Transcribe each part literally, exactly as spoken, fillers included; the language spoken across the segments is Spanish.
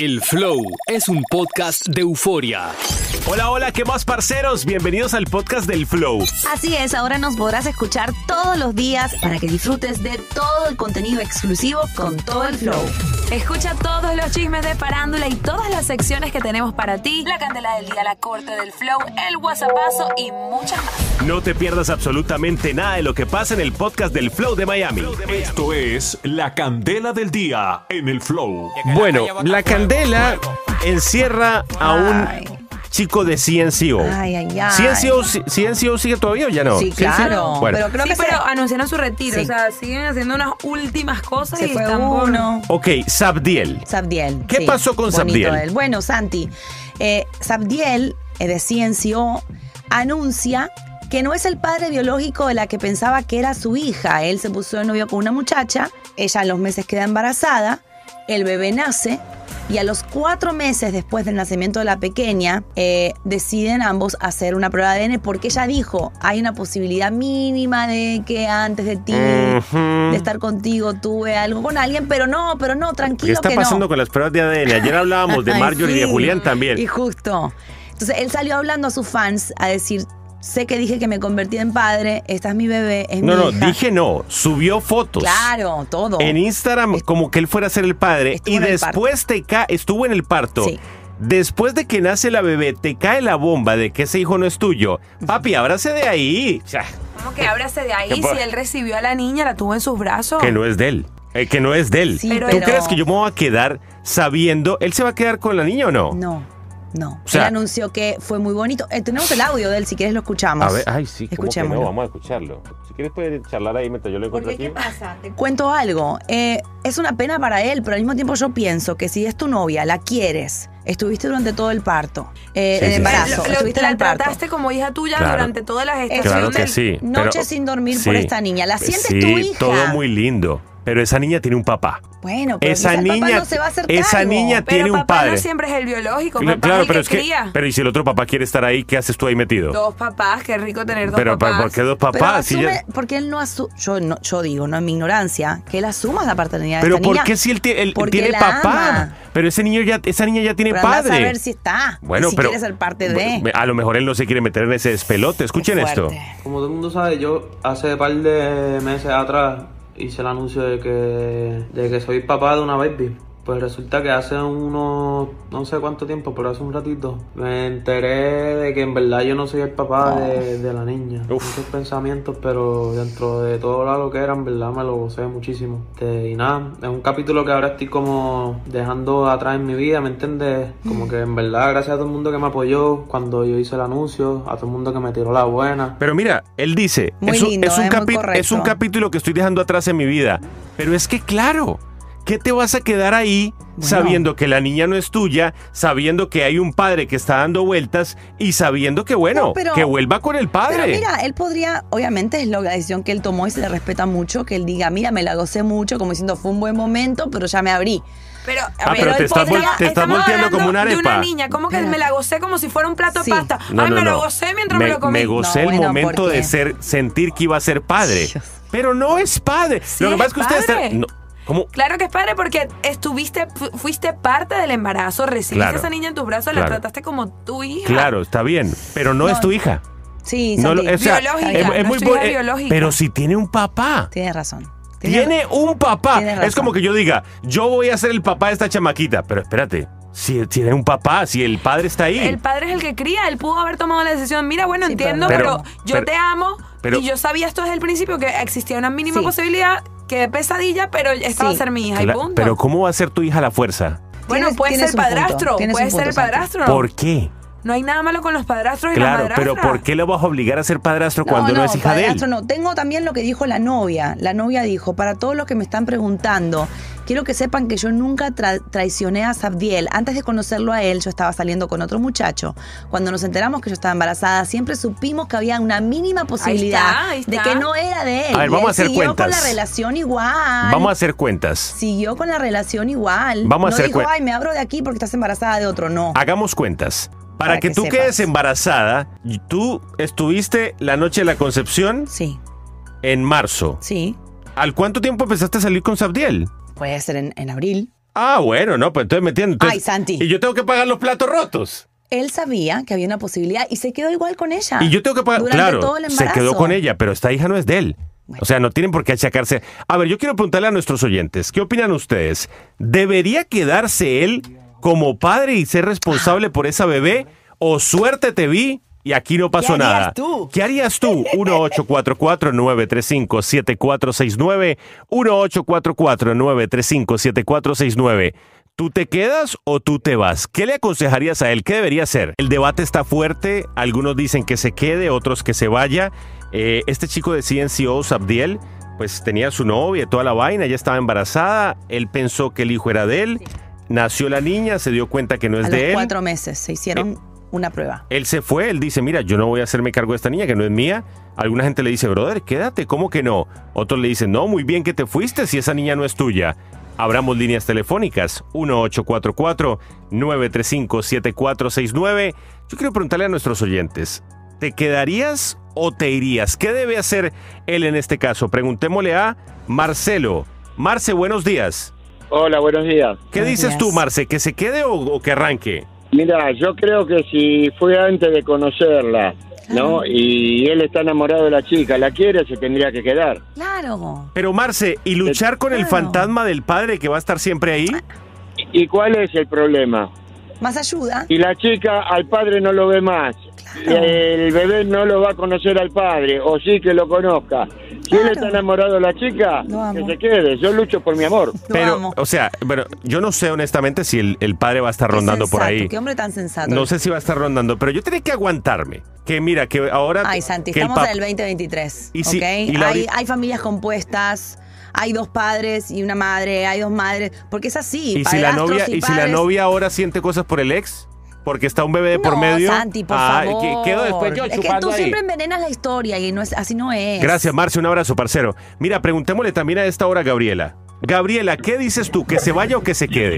El Flow es un podcast de euforia. Hola, hola, ¿qué más, parceros? Bienvenidos al podcast del Flow. Así es, ahora nos podrás escuchar todos los días para que disfrutes de todo el contenido exclusivo con todo el Flow. Escucha todos los chismes de farándula y todas las secciones que tenemos para ti. La candela del día, la corte del Flow, el whatsappazo y muchas más. No te pierdas absolutamente nada de lo que pasa en el podcast del Flow de Miami. Esto es La Candela del Día en el Flow. Bueno, la candela encierra a un Ay. chico de C N C O. Ay, ay, ay. ¿C N C O, C N C O sigue todavía o ya no? Sí, claro. Bueno. Pero creo Sí, que pero se, anunciaron su retiro, Sí. o sea, siguen haciendo unas últimas cosas se y fue están por- uno. Ok, Sabdiel. Sabdiel. ¿Qué sí. pasó con Bonito Sabdiel? él. Bueno, Santi, eh, Sabdiel, eh, de C N C O, anuncia que no es el padre biológico de la que pensaba que era su hija. Él se puso de novio con una muchacha, ella a los meses queda embarazada, el bebé nace y a los cuatro meses después del nacimiento de la pequeña eh, deciden ambos hacer una prueba de A D N porque ella dijo, hay una posibilidad mínima de que antes de ti, Ujú. de estar contigo, tuve algo con alguien, pero no, pero no, tranquilo ¿Qué está que pasando no. con las pruebas de A D N? Ayer hablábamos de Ay, Marjorie y de sí. Julián también. Y justo. Entonces él salió hablando a sus fans a decir, sé que dije que me convertí en padre, esta es mi bebé, es No, mi no, hija. dije no. Subió fotos. Claro, todo. En Instagram Est- como que él fuera a ser el padre Estuvo y en el después te cae, estuvo en el parto. Sí. Después de que nace la bebé, te cae la bomba de que ese hijo no es tuyo. Papi, ábrase de ahí. O sea, ¿Cómo que ábrase de ahí? ¿Qué pa- Si él recibió a la niña, la tuvo en sus brazos. que no es de él. Eh, que no es de él. Sí, ¿Tú pero- crees que yo me voy a quedar sabiendo? ¿Él se va a quedar con la niña o no? No, no. O sea- él anunció que fue muy bonito. Eh, tenemos el audio de él, si quieres lo escuchamos. A ver, ay, sí, ¿cómo que no? Escuchémoslo. Vamos a escucharlo. Si quieres puedes charlar ahí mientras yo lo encuentro aquí. pasa? Te cuento algo. Eh, es una pena para él, pero al mismo tiempo yo pienso que si es tu novia, la quieres, estuviste durante todo el parto, eh, Sí, el sí, embarazo, Lo- lo- estuviste en la el parto. trataste como hija tuya Claro. durante toda la gestación. Claro que del- sí. Noche pero- sin dormir por esta niña. ¿La sientes sí, tu hija? todo muy lindo. Pero esa niña tiene un papá. Bueno, pero Esa quizá el papá niña, no se va a hacer esa cargo. niña Pero tiene un papá padre. no siempre es el biológico, Cla- papá claro, es el pero que es que, cría. pero y si el otro papá quiere estar ahí, ¿qué haces tú ahí metido? Dos papás, qué rico tener dos pero papás. ¿por qué dos Pero papás? Si asume, ya- porque él no asume, yo, no, yo digo, no en mi ignorancia, que él asuma la paternidad de Pero esta ¿por niña. qué si él, ti- él Porque tiene la papá? ama. Pero ese niño ya, esa niña ya tiene Pero andá padre. a ver si está, Bueno, y si pero quiere ser parte de. a lo mejor él no se quiere meter en ese despelote. Escuchen Qué esto. fuerte. Como todo el mundo sabe, yo hace par de meses atrás hice el anuncio de que, de que soy papá de una baby. Pues resulta que hace unos, no sé cuánto tiempo, pero hace un ratito, me enteré de que en verdad yo no soy el papá de, de la niña. Uf. Muchos pensamientos, pero dentro de todo lo que era, en verdad me lo gocé muchísimo. Este, y nada, es un capítulo que ahora estoy como dejando atrás en mi vida, ¿me entiendes? Como que en verdad, gracias a todo el mundo que me apoyó cuando yo hice el anuncio, a todo el mundo que me tiró la buena. Pero mira, él dice, Muy es, un, lindo, es, un es muy capi- correcto. es un capítulo que estoy dejando atrás en mi vida. Pero es que claro, ¿qué te vas a quedar ahí Bueno. sabiendo que la niña no es tuya, sabiendo que hay un padre que está dando vueltas y sabiendo que bueno, No, pero- que vuelva con el padre? Pero mira, él podría, obviamente es la decisión que él tomó y se le respeta mucho, que él diga, mira, me la gocé mucho, como diciendo, fue un buen momento, pero ya me abrí. Pero, a Ah, ver, pero te él estás podría- vol- te estás estamos volteando hablando como una de arepa. una niña, ¿cómo que me la gocé como si fuera un plato Sí. de pasta? No, Ay, no, me no. lo gocé mientras me, lo comí. me gocé No, el bueno, momento porque- de ser, sentir que iba a ser padre. Dios. Pero no es padre. Sí Lo que es pasa es que ustedes padre. están. no, ¿cómo? Claro que es padre porque estuviste, fu- fuiste parte del embarazo, recibiste Claro. a esa niña en tus brazos, Claro. la trataste como tu hija. Claro, está bien. Pero no, No. es tu hija. Sí, No, Santi, lo- o sea, Biológica, es- es no muy es tu hija bu- eh, biológica. Pero si tiene un papá. tienes razón. Tiene un papá. Tienes Es razón. como que yo diga, yo voy a ser el papá de esta chamaquita. Pero espérate, si tiene un papá, si el padre está ahí. El padre es el que cría, él pudo haber tomado la decisión. Mira, bueno, Sí, entiendo, pero- pero, yo pero- te amo pero- y yo sabía esto desde el principio que existía una mínima Sí. posibilidad que de pesadilla, pero esta va a Sí. ser mi hija y Cla- punto. Pero ¿cómo va a ser tu hija a la fuerza? bueno, Tienes- puede tienes ser un punto, padrastro, tienes puede un ser punto, el Santi. padrastro. ¿Por qué? No hay nada malo con los padrastros y Claro, las pero madrastras. ¿por qué lo vas a obligar a ser padrastro cuando no, es hija de él? padrastro no. Tengo también lo que dijo la novia. La novia dijo, para todos los que me están preguntando, quiero que sepan que yo nunca tra- traicioné a Sabdiel. Antes de conocerlo a él, yo estaba saliendo con otro muchacho. Cuando nos enteramos que yo estaba embarazada, siempre supimos que había una mínima posibilidad ahí de está. que no era de él. A ver, Y vamos él a hacer siguió cuentas. con la relación igual. Vamos a hacer cuentas. Siguió con la relación igual. Vamos a no hacer dijo, cuen- ay, me abro de aquí porque estás embarazada de otro. No. Hagamos cuentas. Para, Para que, que tú sepas. quedes embarazada, y tú estuviste la noche de la concepción Sí, en marzo. sí. ¿Al cuánto tiempo empezaste a salir con Sabdiel? Puede ser en, en abril. Ah, bueno, no, pues entonces me entiendo. Entonces, Ay, Santi. Y yo tengo que pagar los platos rotos. Él sabía que había una posibilidad y se quedó igual con ella. Y yo tengo que pagar, durante claro, todo el se embarazo. quedó con ella, pero esta hija no es de él. Bueno. O sea, no tienen por qué achacarse. A ver, yo quiero preguntarle a nuestros oyentes, ¿qué opinan ustedes? ¿Debería quedarse él como padre y ser responsable por esa bebé? ¿O suerte te vi y aquí no pasó ¿Qué harías nada? tú? ¿Qué harías tú? uno ocho cuatro cuatro, nueve tres cinco, siete cuatro seis nueve uno ocho cuatro cuatro, nueve tres cinco, siete cuatro seis nueve. ¿Tú te quedas o tú te vas? ¿Qué le aconsejarías a él? ¿Qué debería hacer? El debate está fuerte. Algunos dicen que se quede, otros que se vaya. Eh, este chico de C N C O, Sabdiel, pues tenía su novia y toda la vaina, ya estaba embarazada. Él pensó que el hijo era de él. Nació la niña, se dio cuenta que no es A de los él. cuatro meses se hicieron una prueba. Él se fue, él dice, mira, yo no voy a hacerme cargo de esta niña que no es mía. Alguna gente le dice, brother, quédate, ¿cómo que no? Otros le dicen, no, muy bien que te fuiste si esa niña no es tuya. Abramos líneas telefónicas, uno ocho cuatro cuatro, nueve tres cinco, siete cuatro seis nueve. Yo quiero preguntarle a nuestros oyentes, ¿te quedarías o te irías? ¿Qué debe hacer él en este caso? Preguntémosle a Marcelo. Marce, buenos días. Hola, buenos días. ¿Qué Buenos dices días. tú, Marce? ¿Que se quede o, o que arranque? Mira, yo creo que si fue antes de conocerla, ¿no? Claro. Y él está enamorado de la chica, la quiere, se tendría que quedar. Claro. Pero Marce, ¿y luchar con el Claro. fantasma del padre que va a estar siempre ahí? ¿Y cuál es el problema? Más ayuda. Si la chica al padre no lo ve más, Claro. el bebé no lo va a conocer al padre, o sí que lo conozca. Si él Claro. está enamorado de la chica, Lo amo. que se quede. Yo lucho por mi amor. Lo Pero, amo. o sea, bueno, yo no sé honestamente si el, el padre va a estar Qué rondando por sensato, ahí. Qué hombre tan sensato. No sé si va a estar rondando, pero yo tenía que aguantarme. Que mira, que ahora... Ay, Santi, que el estamos pap- en el veinte veintitrés, Y si- ¿ok? y la hay, ori- hay familias compuestas, hay dos padres y una madre, hay dos madres, porque es así. ¿Y si la padrastros novia y y si la padres. novia ahora siente cosas por el ex? Porque está un bebé de por No, medio. Santi, por Ah, favor. que- quedo después yo es que chupando tú ahí. siempre envenenas la historia y no es, así no es. Gracias, Marce, un abrazo, parcero. Mira, preguntémosle también a esta hora a Gabriela. Gabriela, ¿qué dices tú? ¿Que se vaya o que se quede?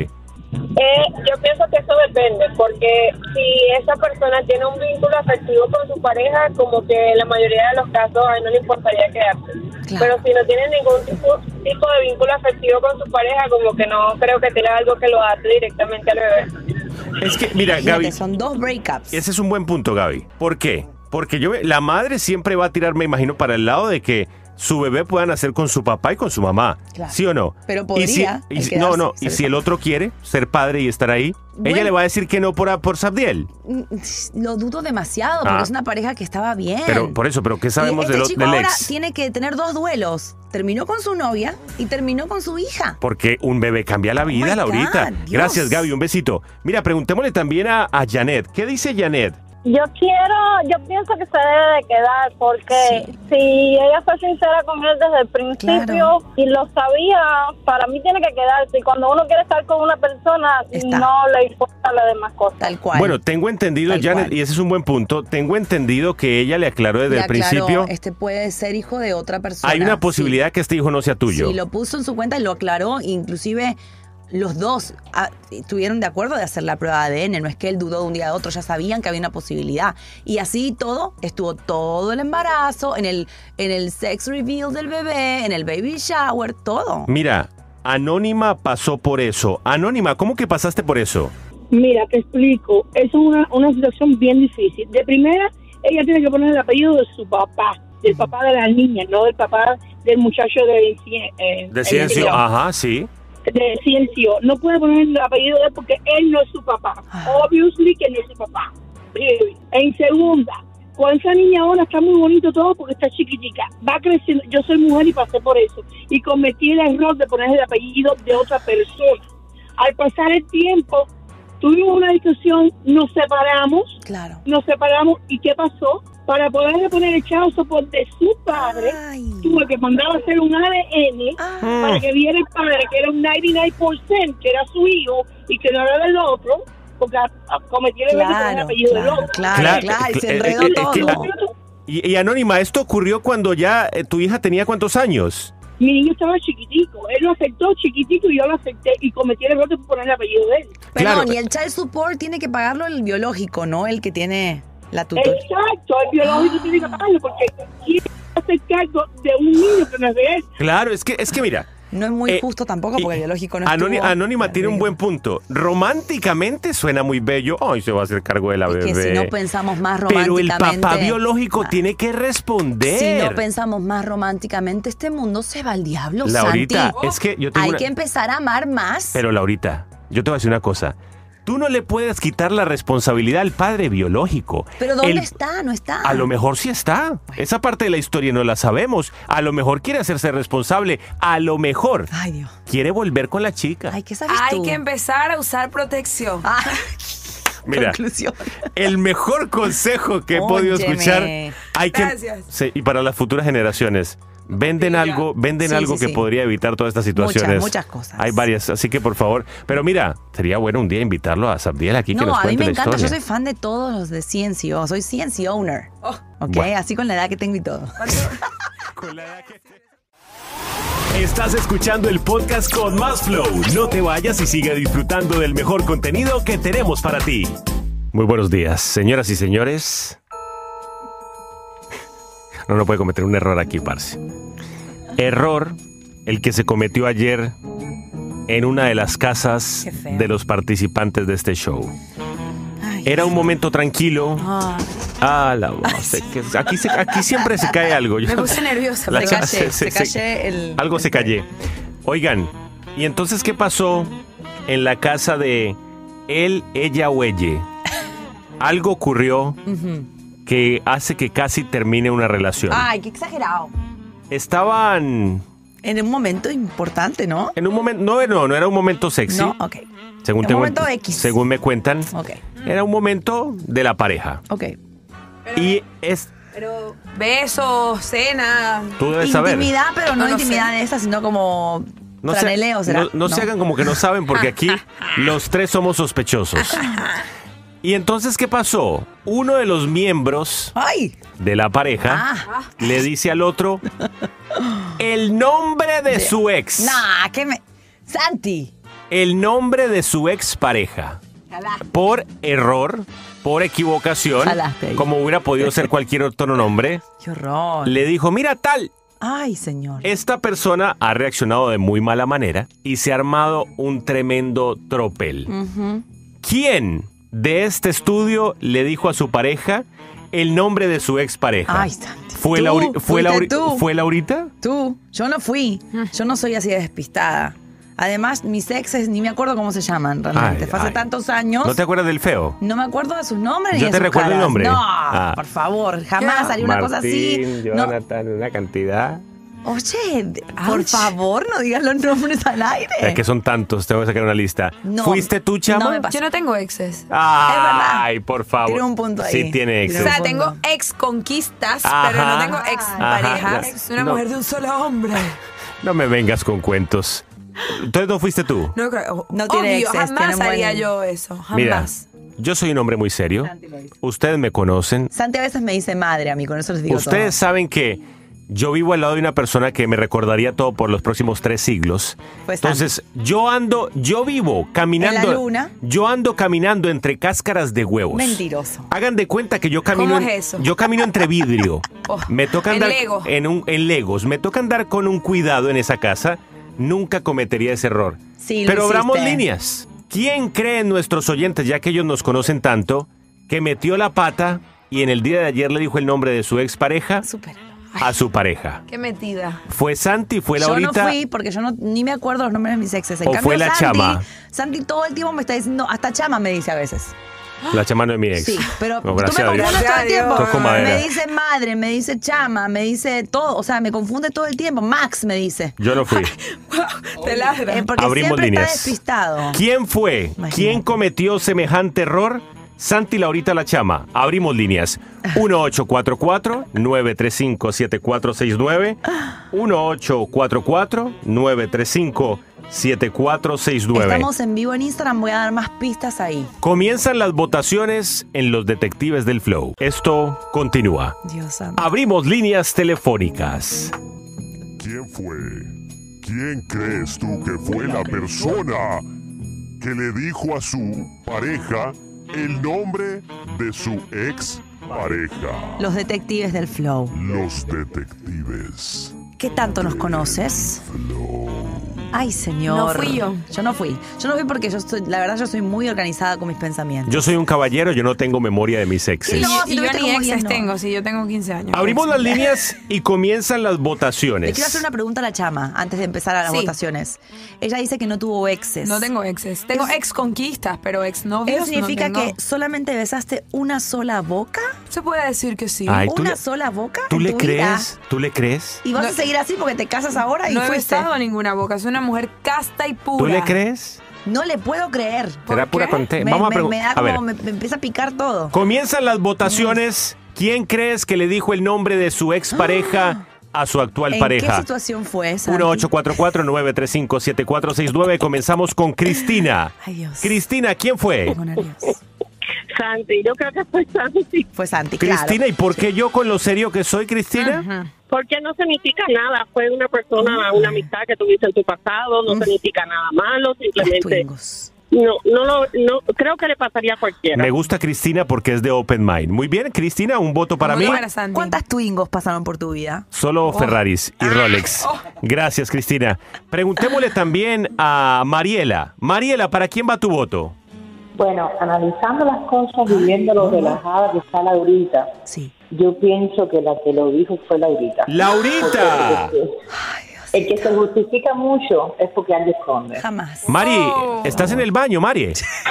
Eh, yo pienso que eso depende, porque si esa persona tiene un vínculo afectivo con su pareja, como que en la mayoría de los casos a él no le importaría quedarse. Claro. Pero si no tiene ningún tipo, tipo de vínculo afectivo con su pareja, como que no creo que tenga algo que lo ate directamente al bebé. Es que, mira, Fíjate, Gaby, son dos breakups. ese es un buen punto, Gaby. ¿Por qué? Porque yo, la madre siempre va a tirar, me imagino, para el lado de que su bebé pueda nacer con su papá y con su mamá. Claro. ¿Sí o no? Pero Y si- podría y el si- no, quedarse, no. Y ser si el papá. otro quiere ser padre y estar ahí, Bueno. ella le va a decir que no por, por Sabdiel. Mm, Lo dudo demasiado, porque Ah. es una pareja que estaba bien. Pero por eso, pero ¿qué sabemos y este del, o- chico del ahora ex? tiene que tener dos duelos. Terminó con su novia y terminó con su hija. Porque un bebé cambia la vida, my Laurita. God, Dios. Gracias, Gaby. Un besito. Mira, preguntémosle también a, a Janet. ¿Qué dice Janet? Yo quiero, yo pienso que se debe de quedar, porque Sí. si ella fue sincera con él desde el principio Claro. y lo sabía, para mí tiene que quedarse. Y cuando uno quiere estar con una persona, Está. no le importa las demás cosas. Tal cual. Bueno, tengo entendido, Tal Janet, cual. y ese es un buen punto. Tengo entendido que ella le aclaró desde Le el aclaró, principio. este puede ser hijo de otra persona. Hay una Sí. posibilidad que este hijo no sea tuyo. Sí, lo puso en su cuenta y lo aclaró. Inclusive los dos ah, estuvieron de acuerdo de hacer la prueba de A D N. No es que él dudó de un día a otro, ya sabían que había una posibilidad. Y así todo, estuvo todo el embarazo, en el, en el sex reveal del bebé, en el baby shower, todo. Mira, Anónima pasó por eso. Anónima, ¿cómo que pasaste por eso? Mira, te explico. Eso es una, una situación bien difícil. De primera, ella tiene que poner el apellido de su papá, del papá de la niña, no del papá del muchacho de, eh, De el Ciencio, niño. ajá, sí. De Ciencio. No puede poner el apellido de él porque él no es su papá. Obviously que no es su papá. Really. En segunda, con esa niña ahora está muy bonito todo porque está chiquitica. Va creciendo. Yo soy mujer y pasé por eso. Y cometí el error de poner el apellido de otra persona. Al pasar el tiempo, tuvimos una discusión, nos separamos. Claro. Nos separamos. ¿Y qué pasó? Para poderle poner el chavo soporte de su padre, Ay. tuve que mandar a hacer un A D N Ah. para que viera el padre, que era un noventa y nueve por ciento, que era su hijo y que no era del otro, porque a- a- cometí el error de poner el Claro, apellido del claro, otro. claro, Claro, claro, y se eh, enredó eh, es que- todo. Y, y Anónima, ¿esto ocurrió cuando ya eh, tu hija tenía cuántos años? Mi niño estaba chiquitico, él lo aceptó chiquitico y yo lo acepté y cometí el error de poner el apellido de él. Claro. Perdón, y el child support tiene que pagarlo el biológico, ¿no? El que tiene la tutora. Exacto, el biológico tiene que pagarlo porque quién va a hacer cargo de un niño que no es de él. Claro, es que, es que mira, No es muy Eh, justo tampoco porque y el biológico no Anónima, estuvo. Anónima tiene un buen punto. Románticamente suena muy bello. Ay, se va a hacer cargo de la Es bebé. que si no pensamos más Pero el románticamente. papá biológico Ah. tiene que responder. Si no pensamos más románticamente, este mundo se va al diablo, Laurita, Santi. es que yo tengo Hay una- que empezar a amar más. Pero Laurita, yo te voy a decir una cosa. Tú no le puedes quitar la responsabilidad al padre biológico. Pero ¿dónde El- está? No está. A lo mejor sí está. Esa parte de la historia no la sabemos. A lo mejor quiere hacerse responsable. A lo mejor Ay, Dios. quiere volver con la chica. Ay, ¿qué sabes Hay tú? que empezar a usar protección. Ah, Mira, conclusión. el mejor consejo que he podido Óyeme. escuchar. Hay que, Gracias. sí, y para las futuras generaciones. Venden algo, venden Sí, algo sí, que sí. podría evitar todas estas situaciones. Muchas, muchas cosas. Hay varias, así que por favor. Pero mira, sería bueno un día invitarlo a Sabdiel aquí que No, nos a mí cuente me la encanta. Yo historia. soy fan de todos los de C N C O. Soy C N C owner. Oh. ¿Ok? Bueno. Así con la edad que tengo y todo. Estás escuchando el podcast con más flow. No te vayas y sigue disfrutando del mejor contenido que tenemos para ti. Muy buenos días, señoras y señores. No, no puede cometer un error aquí, parce. Error el que se cometió ayer en una de las casas Qué feo. de los participantes de este show. Ay, Era un momento tranquilo. ah, Ah, la voz. que- Aquí, se- aquí siempre se cae algo. Yo- Me puse nerviosa. La se cha- callé, se- se se- callé el... Algo se callé. Oigan, ¿y entonces qué pasó en la casa de él, ella o ella? Algo ocurrió que hace que casi termine una relación. Ay, qué exagerado. Estaban En un momento importante, ¿no? en un momento, no, no, no era un momento sexy. No, ok. Según un tengo- momento X. según me cuentan, Ok, era un momento de la pareja. ok. Y es, Pero besos, cena. tú debes saber. Intimidad, pero no, No, no intimidad sé. de esa, sino como No, se, franeleo, ¿será? no- no se hagan como que no saben porque aquí los tres somos sospechosos. Y entonces, ¿qué pasó? Uno de los miembros ¡Ay! de la pareja Ah. le dice al otro el nombre de su ex. Nah, que me... Santi. El nombre de su ex pareja. Por error, por equivocación, Jalaste ahí. como hubiera podido ser cualquier otro nombre, Qué horror. le dijo, mira tal, Ay, señor. esta persona ha reaccionado de muy mala manera y se ha armado un tremendo tropel. Ujú. ¿Quién de este estudio le dijo a su pareja el nombre de su ex pareja? Ay, Santi. ¿Fue, Tú, Lauri- fue, fuiste Lauri- tú. ¿Fue Laurita? Tú. Yo no fui. Yo no soy así de despistada. Además, mis exes ni me acuerdo cómo se llaman realmente. Ay, Fue hace ay. tantos años. ¿No te acuerdas del feo? No me acuerdo de sus nombres ni Yo de te sus recuerdo el caras. nombre. No, Ah. por favor. Jamás haría una cosa así. No. una cantidad. Oye, de- por favor, no digas los nombres al aire. Es que son tantos, tengo que sacar una lista. No, ¿Fuiste tú, Chama? no me pasó. Yo no tengo exes. Ay, por favor. Tiene un punto ahí. Sí tiene Tiene O exes. sea, fondo. tengo ex conquistas, Ajá. pero no tengo ex parejas. Ajá. Soy una No. mujer de un solo hombre. No me vengas con cuentos. Entonces no fuiste tú. No creo. No tiene Obvio, exes, jamás tiene buen- haría yo eso. Mira, Jamás. yo soy un hombre muy serio. Ustedes me conocen. Santi a veces me dice madre a mí, con eso les digo Ustedes saben que yo vivo al lado de una persona que me recordaría todo por los próximos tres siglos. Pues, Santi. Entonces, yo ando, yo vivo caminando. En la luna. Yo ando caminando entre cáscaras de huevos. Mentiroso. Hagan de cuenta que yo camino. ¿Cómo en- es eso? Yo camino entre vidrio. Oh, me toca en andar Lego. en un en Legos. Me toca andar con un cuidado en esa casa. Nunca cometería ese error. Sí, lo Pero abramos hiciste. líneas. ¿Quién cree en nuestros oyentes, ya que ellos nos conocen tanto, que metió la pata y en el día de ayer le dijo el nombre de su expareja Supéralo. a su pareja? Qué metida. ¿Fue Santi? ¿Fue Yo Laurita? no fui porque yo no, ni me acuerdo los nombres de mis exes. En ¿O cambio, fue la Santi, chama? Santi todo el tiempo me está diciendo, hasta chama me dice a veces. La chama no es mi ex. Sí, pero No, tú me gracias a Dios. confundes todo el tiempo. Toco madera. Me dice madre, me dice chama, me dice todo. O sea, me confunde todo el tiempo. Max me dice. Yo no fui. Te ladra. Eh, porque Abrimos siempre líneas. está despistado. ¿Quién fue? Imagínate. ¿Quién cometió semejante error? Santi, Laurita, la chama. Abrimos líneas. uno ocho cuatro cuatro, nueve tres cinco, siete cuatro seis nueve. uno ocho cuatro cuatro, nueve tres cinco, siete cuatro seis nueve. Estamos en vivo en Instagram, voy a dar más pistas ahí. Comienzan las votaciones en Los Detectives del Flow. Esto continúa. Dios santo. Abrimos líneas telefónicas. ¿Quién fue? ¿Quién crees tú que fue la persona que le dijo a su pareja el nombre de su ex pareja? Los detectives del Flow. Los detectives. ¿Qué tanto nos conoces? Flow. Ay, señor. No fui yo. Yo no fui. Yo no fui porque yo soy, la verdad, yo soy muy organizada con mis pensamientos. Yo soy un caballero, yo no tengo memoria de mis exes. Y, No, y si yo tuviste ni como exes diez, no. tengo, si yo tengo quince años. Abrimos las líneas y comienzan las Le votaciones. quiero hacer una pregunta a la chama antes de empezar a las Sí. votaciones. Ella dice que no tuvo exes. No tengo exes. Tengo ex conquistas, pero ex novios. ¿Eso significa no tengo. que solamente besaste una sola boca? Se puede decir que sí. Ay, ¿tú ¿Una le- sola boca? ¿Tú en le tu crees? vida? ¿Tú le crees? ¿Y vas No- a seguir así porque te casas ahora y No he fuiste? besado ninguna boca. Soy una mujer casta y pura. ¿Tú le crees? No le puedo creer. ¿Por Será pura qué? conte. Me, Vamos a me- preguntar. me da A ver, como, me, me empieza a picar todo. comienzan las votaciones. ¿Quién crees que le dijo el nombre de su expareja a su actual ¿En pareja? qué situación fue esa? uno ocho cuatro cuatro, nueve tres cinco, siete cuatro seis nueve. Comenzamos con Cristina. Ay, Dios. Cristina, ¿quién fue? Tengo nervios. Santi, yo creo que fue Santi. Fue Santi, claro. Cristina, ¿y por qué yo con lo serio que soy, Cristina? Ujú. Porque no significa nada. Fue una persona, una amistad que tuviste en tu pasado. No significa nada malo. Las Simplemente Twingos. no, no lo, no, creo que le pasaría a cualquiera. Me gusta Cristina porque es de Open Mind. Muy bien, Cristina, un voto para Muy mí. buena, Santi. ¿Cuántas Twingos pasaron por tu vida? Solo Ferraris y Rolex. Gracias, Cristina. Preguntémosle también a Mariela. Mariela, ¿para quién va tu voto? Bueno, analizando las cosas y viendo lo relajada que está Laurita, Sí. yo pienso que la que lo dijo fue Laurita. ¡Laurita! Porque El que se justifica mucho es porque alguien esconde. Jamás. Mari, Oh. ¿estás en el baño, Mari?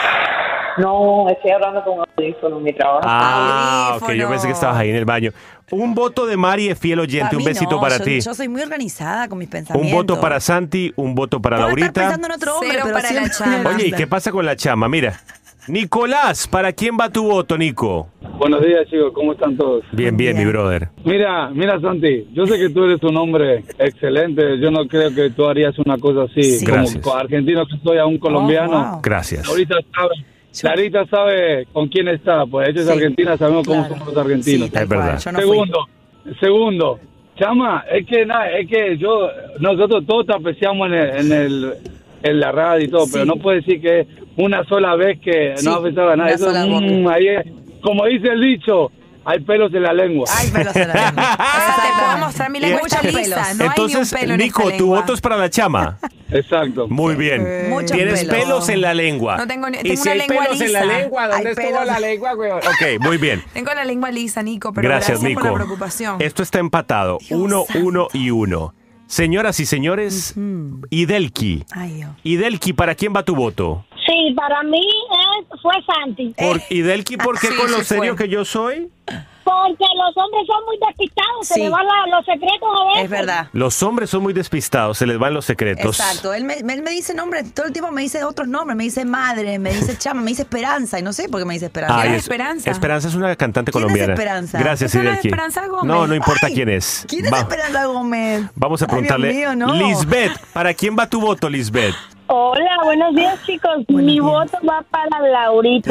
No, estoy hablando con audífono en mi trabajo. Ah, ok, yo Audífono. pensé que estabas ahí en el baño. Un voto de Mari es fiel oyente. Para Un mí besito no, para yo, ti. Yo soy muy organizada con mis Un pensamientos. voto para Santi, un voto para Puedo estar Laurita. pensando en otro hombre, Cero pero para la siempre- chama. Oye, ¿y qué pasa con la chama? Mira. Nicolás, ¿para quién va tu voto, Nico? Buenos días, chicos, ¿cómo están todos? Bien, bien, mi Bien. brother. Mira, mira, Santi, yo sé que tú eres un hombre excelente, yo no creo que tú harías una cosa así, Sí. como Gracias. co- argentino que soy a un colombiano. Oh, wow. Gracias. Ahorita sabe, Clarita sabe con quién está, pues ella es Sí, argentina, sabemos cómo claro. somos los argentinos. Sí, tal Es verdad. cual, yo no fui. Segundo, segundo, chama, es que nada, es que yo, nosotros todos te apreciamos en el, en el, en la radio y todo, Sí. pero no puede decir que una sola vez que Sí, no afectaba a nada. una Eso, sola mm, ahí es, como dice el dicho, hay pelos en la lengua. Ay, pero se la lengua. O sea, te puedo mostrar mi lengua Muchos está lisa. pelos. No hay ni un Entonces, pelo en Nico, esta tu lengua. voto es para la chama. Exacto. Muy bien. Muchos Tienes pelos. pelos en la lengua. No tengo ni- y tengo si una hay lengua pelos en la lisa. lengua, ¿dónde Hay estuvo pelos. la lengua, güey? Ok, muy bien. Tengo la lengua lisa, Nico, pero Gracias, gracias, Nico. por la preocupación. Esto está empatado. Dios uno, santo. uno y uno. Señoras y señores, Idelki. Ay, Dios. Idelki, ¿para quién va tu voto? Sí, para mí es, fue Santi. Por, Idelki, ¿por qué Sí, con lo sí serio fue. que yo soy? Porque los hombres son muy despistados, se Sí. le van la- los secretos a veces. Es verdad. Los hombres son muy despistados, se les van los secretos. Exacto. Él me, él me dice nombres, todo el tiempo me dice otros nombres. Me dice madre, me dice chama, me dice Esperanza. Y no sé por qué me dice Esperanza. Ay, ¿Quién es es- Esperanza? Esperanza es una cantante ¿Quién es colombiana. Esperanza? Gracias, ¿Esa no es Idelki. Esperanza Gómez? No, no importa Ay, quién es. ¿Quién es Va- Esperanza Gómez? Vamos a Ay, Dios preguntarle. mío, no. Lisbeth, ¿para quién va tu voto, Lisbeth? Hola, buenos días, chicos. Buenos mi días. voto va para Laurita.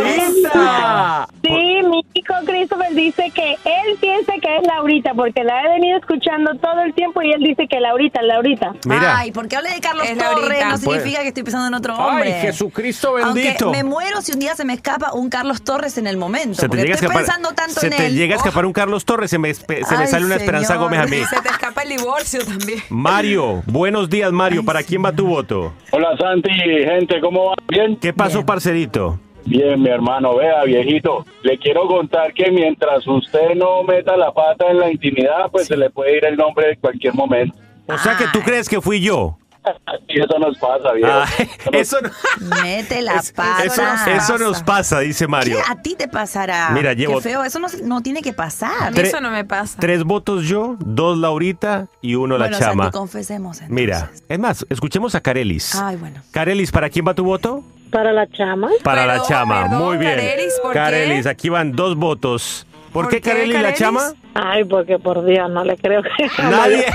¡Laurita! Sí, mi hijo Christopher dice que él piensa que es Laurita, porque la he venido escuchando todo el tiempo y él dice que Laurita, Laurita. Mira. Ay, porque hablé de Carlos Es Torres Laurita. no significa Pues- que estoy pensando en otro hombre. ¡Ay, Jesucristo bendito! Aunque me muero si un día se me escapa un Carlos Torres en el momento. Se te porque llega a estoy escapar, pensando tanto se en te él. llega a escapar un Carlos Torres, se me, se me Ay, sale una Esperanza señor. Gómez a mí. Se te escapa el divorcio también. Mario, buenos días, Mario. ¿Para quién va tu voto? Hola Santi, gente, ¿cómo va? ¿Bien? ¿Qué pasó, Bien. parcerito? Bien, mi hermano, vea, viejito, le quiero contar que mientras usted no meta la pata en la intimidad, pues se le puede ir el nombre en cualquier momento. O sea que tú crees que fui yo. Y eso nos pasa, viejo. Ay, eso, no- Mete la es- pata. eso, eso nos pasa, dice Mario. ¿Qué a ti te pasará? Mira, llevo- Qué feo, eso no, no tiene que pasar. A mí Tre- eso no me pasa. Tres votos yo, dos Laurita y uno bueno, la chama. Santi, confesemos entonces. Mira, es más, escuchemos a Carelis. Ay, bueno. Carelis, ¿para quién va tu voto? Para la chama. Para Pero, la chama, perdón, muy bien. Carelis, ¿por qué? Carelis, aquí van dos votos. ¿Por, ¿Por qué qué, Carelis y la Carelis? chama? Ay, porque por Dios, no le creo que... Nadie,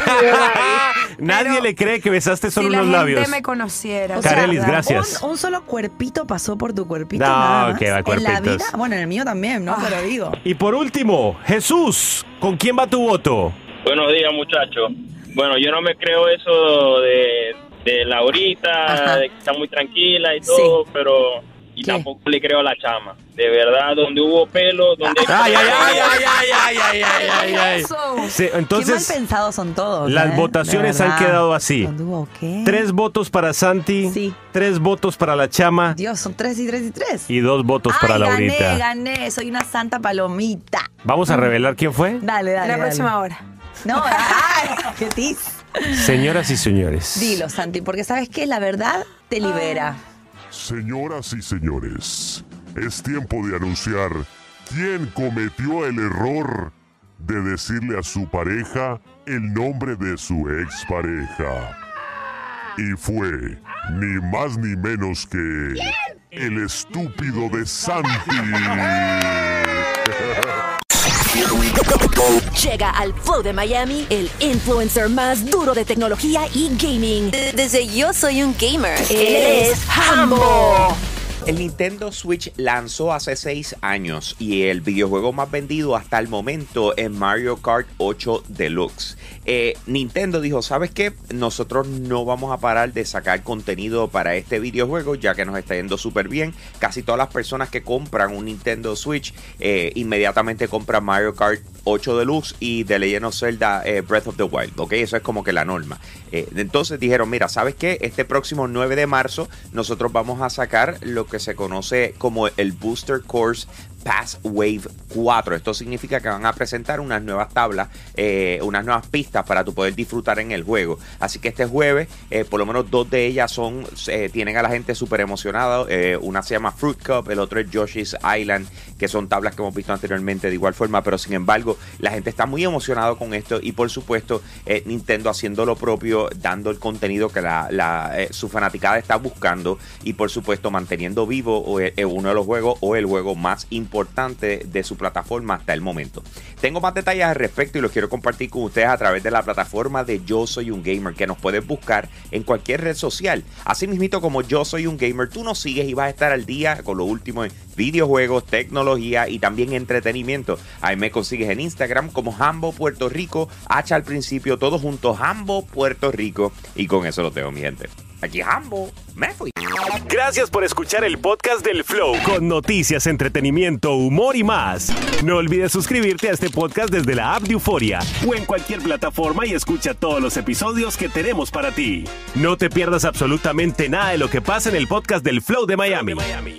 nadie Pero- le cree que besaste solo si la unos gente labios. me conociera. O sea, Carelis, gracias. Un, un solo cuerpito pasó por tu cuerpito. No, nada más. que va, En la cuerpitos. vida, bueno, en el mío también, ¿no? Pero digo. Y por último, Jesús, ¿con quién va tu voto? Buenos días, muchachos. Bueno, yo no me creo eso de, de Laurita, Ajá. de que está muy tranquila y todo, pero Y ¿qué? Tampoco le creo a la chama. De verdad, donde hubo pelo, donde... ¡Ay, ay, ay, ay, ay, ay, ay, ay, ay! Sí, entonces, qué mal pensados son todos. Las ¿eh? votaciones han quedado así. ¿Hubo qué? Tres votos para Santi, sí. tres votos para la chama. Dios, son tres y tres y tres. Y dos votos ay, para Laurita. Gané, gané, soy una santa palomita. ¿Vamos a revelar quién fue? Dale, dale. La dale. próxima hora. No, ay, qué tis. Señoras y señores. Dilo, Santi, porque ¿sabes qué? La verdad te libera. Señoras y señores, es tiempo de anunciar quién cometió el error de decirle a su pareja el nombre de su expareja. Y fue ni más ni menos que el estúpido de Santi. Llega al Flow de Miami el influencer más duro de tecnología y gaming. Desde Yo Soy un Gamer, él es Hambo. El Nintendo Switch lanzó hace seis años y el videojuego más vendido hasta el momento es Mario Kart ocho Deluxe. Eh, Nintendo dijo, ¿sabes qué? Nosotros no vamos a parar de sacar contenido para este videojuego ya que nos está yendo súper bien. Casi todas las personas que compran un Nintendo Switch eh, inmediatamente compran Mario Kart ocho Deluxe y The Legend of Zelda eh, Breath of the Wild, ¿ok? Eso es como que la norma. Eh, entonces dijeron, mira, ¿sabes qué? Este próximo nueve de marzo nosotros vamos a sacar lo que se conoce como el Booster Course Pass Wave cuatro. Esto significa que van a presentar unas nuevas tablas, eh, unas nuevas pistas para tu poder disfrutar en el juego. Así que este jueves, eh, por lo menos dos de ellas son, eh, tienen a la gente súper emocionada. Eh, una se llama Fruit Cup, el otro es Yoshi's Island, que son tablas que hemos visto anteriormente de igual forma, pero sin embargo, la gente está muy emocionada con esto y por supuesto, eh, Nintendo haciendo lo propio, dando el contenido que la, la, eh, su fanaticada está buscando y por supuesto manteniendo vivo eh, uno de los juegos o el juego más importante importante de su plataforma hasta el momento. Tengo más detalles al respecto y los quiero compartir con ustedes a través de la plataforma de Yo Soy un Gamer, que nos puedes buscar en cualquier red social. Así mismito como Yo Soy un Gamer, tú nos sigues y vas a estar al día con lo último en videojuegos, tecnología y también entretenimiento. Ahí me consigues en Instagram como Hambo Puerto Rico, H al principio, todos juntos, Hambo Puerto Rico. Y con eso lo tengo, mi gente. Aquí Hambo, me fui. Gracias por escuchar el podcast del Flow con noticias, entretenimiento, humor y más. No olvides suscribirte a este podcast desde la app de Euforia o en cualquier plataforma y escucha todos los episodios que tenemos para ti. No te pierdas absolutamente nada de lo que pasa en el podcast del Flow de Miami.